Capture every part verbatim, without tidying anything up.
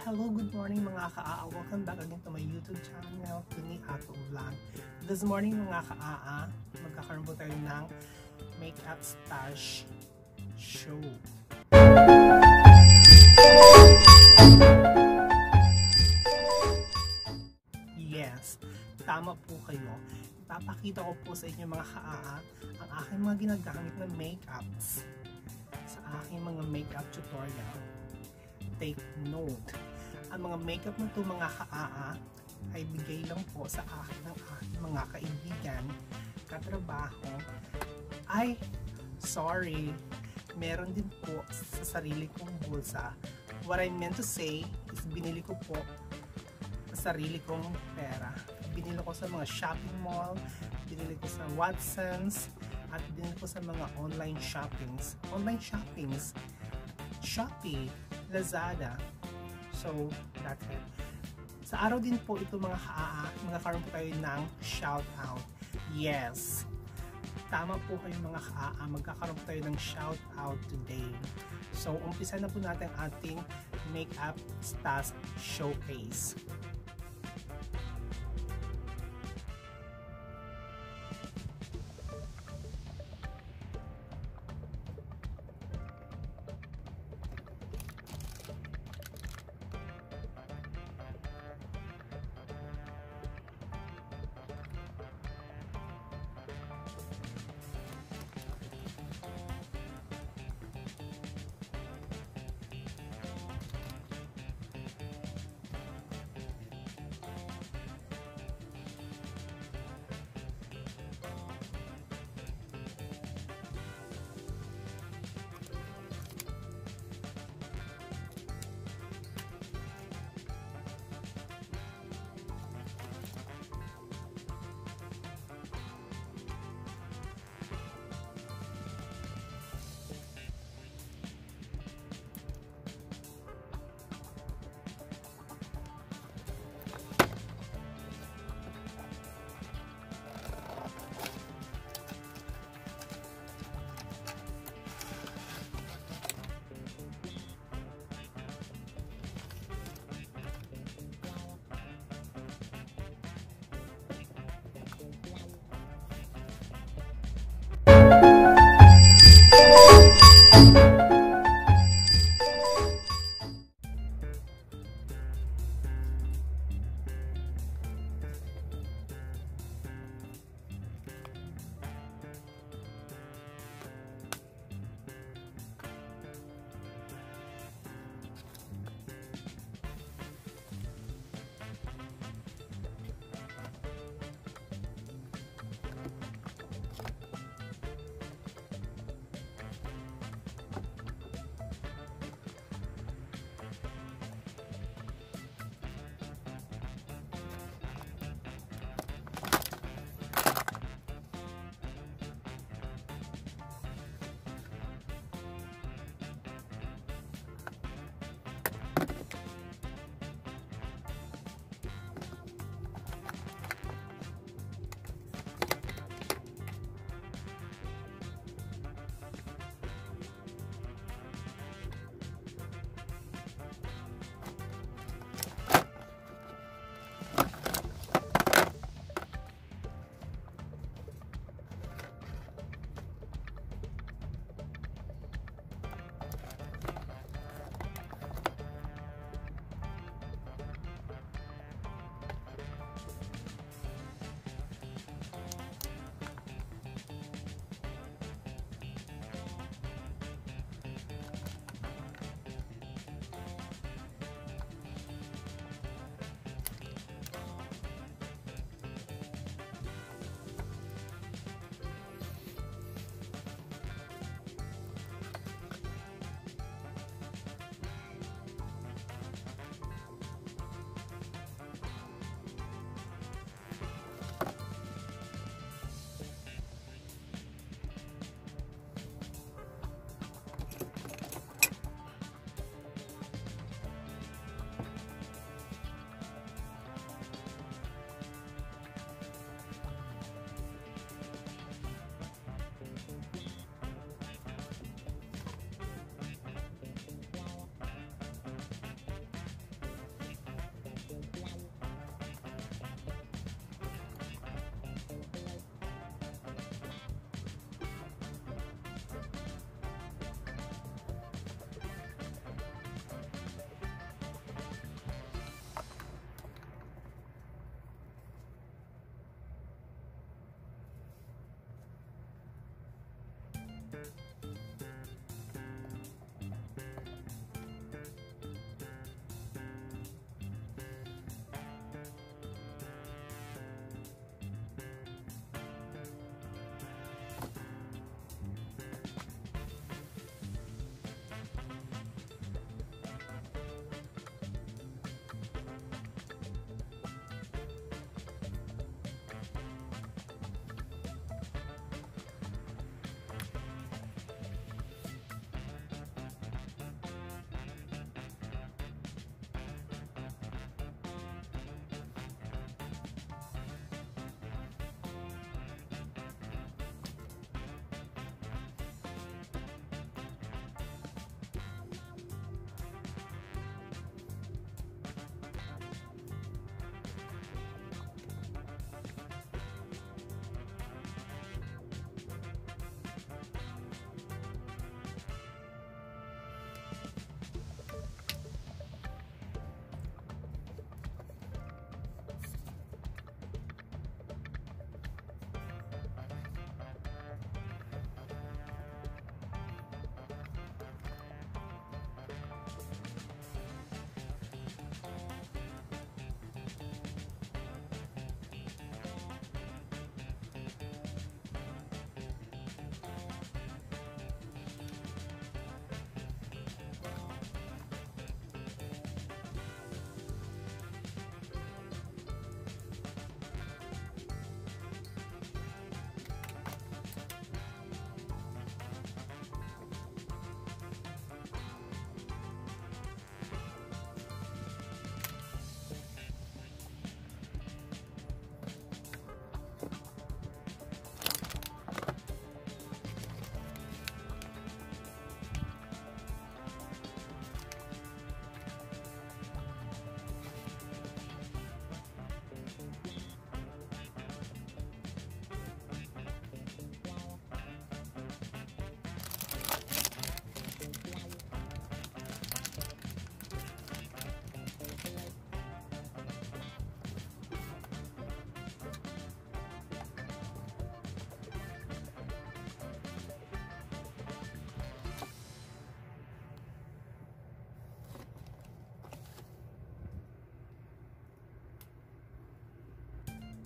Hello, good morning mga ka-A A. Welcome back again to my YouTube channel, Tuni Ato Vlog. This morning mga ka-A A, magkakaroon po tayo ng makeup stash show. Yes, tama po kayo. Ipapakita ko po sa inyo mga ka-A A ang aking mga ginagamit na makeups sa aking mga makeup tutorial. Take note, ang mga makeup na ito mga ka-A A ay bigay lang po sa akin ng aking mga kaibigan, katrabaho. Ay, sorry, meron din po sa sarili kong bulsa. What I meant to say is binili ko po sa sarili kong pera. Binili ko sa mga shopping mall, binili ko sa Watsons, at binili ko sa mga online shoppings. Online shoppings, Shopee, Lazada. So, that's it. Sa araw din po ito mga ka-A A, magkakaroon po tayo ng shout out. Yes, tama po kayo mga ka-A A, magkakaroon po tayo ng shout out today. So, umpisa na po natin ating makeup stash showcase.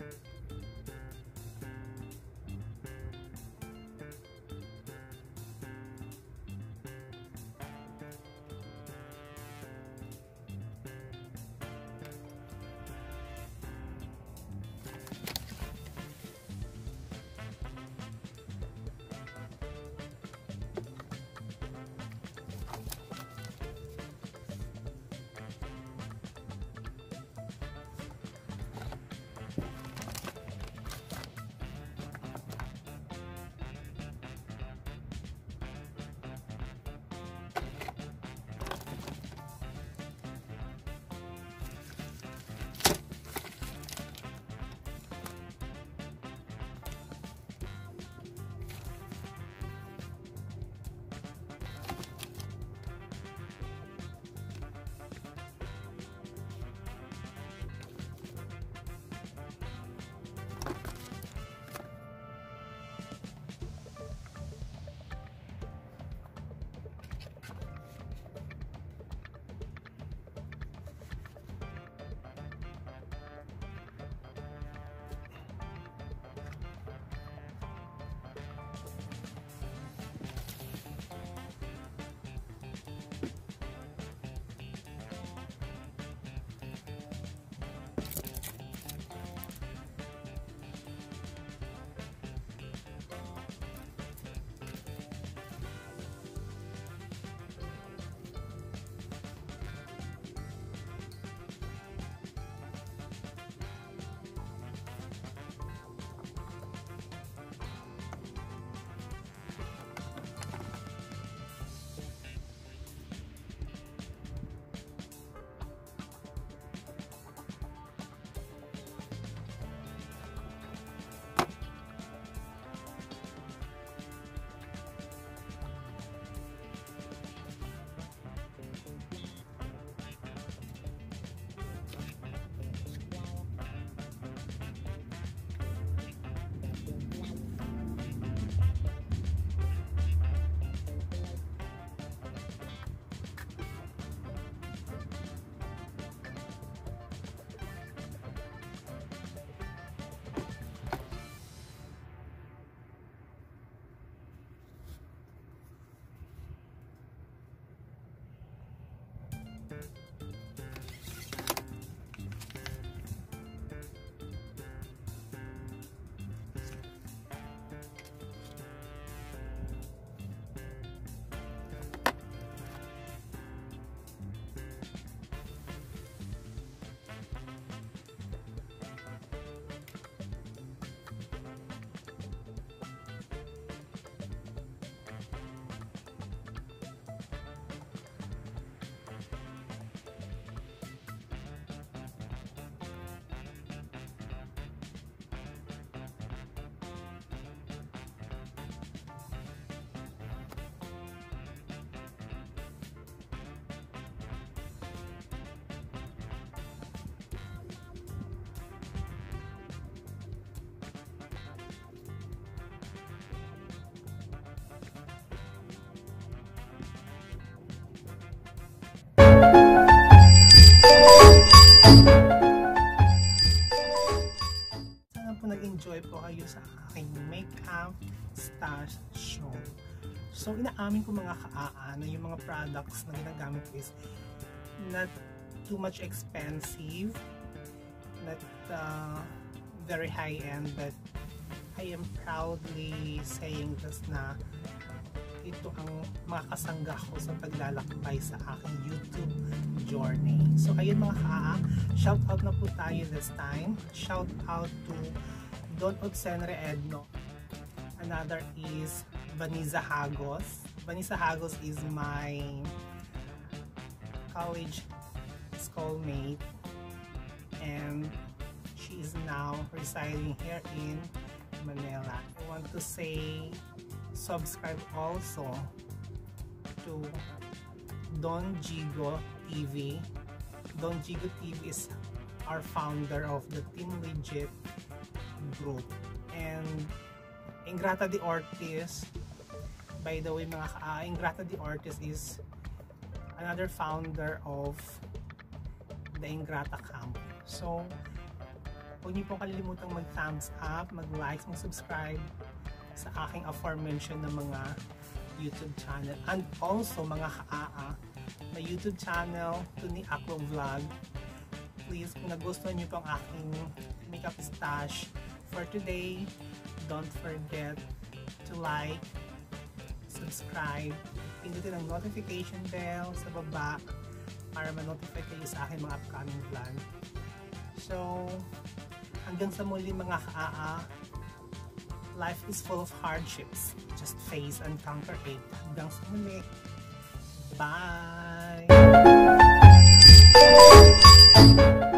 nag-enjoy po kayo sa aking makeup stash show. So, inaamin ko mga kaa na yung mga products na ginagamit ko is not too much expensive, not uh, very high-end, but I am proudly saying this na ito ang makakasangga ko sa paglalakbay sa aking YouTube journey. So ayun mga kaa, shout out na po tayo this time. Shout out to Don Odsenre Edno. Another is Vanessa Hagos. Vanessa Hagos is my college schoolmate and she is now residing here in Manila. I want to say subscribe also to Don Gigo T V. Don Gigo T V is our founder of the Team Legit group. And Ingrata de Ortiz, by the way mga ka, Ingrata de Ortiz is another founder of the Ingrata camp. So Huwag niyo po kalilimutang mag-thumbs up, mag-like, mag-subscribe sa aking aforementioned na mga YouTube channel. And also, mga ka-a-a, may YouTube channel, Tuni Acro Vlog. Please, kung nagustuhan niyo po ang aking makeup stash for today, don't forget to like, subscribe, pindutin ang notification bell sa baba para ma-notify kayo sa aking mga upcoming plan. So, hanggang sa muli mga ka-a-a, life is full of hardships. Just face and conquer it. Hanggang sa muli. Bye!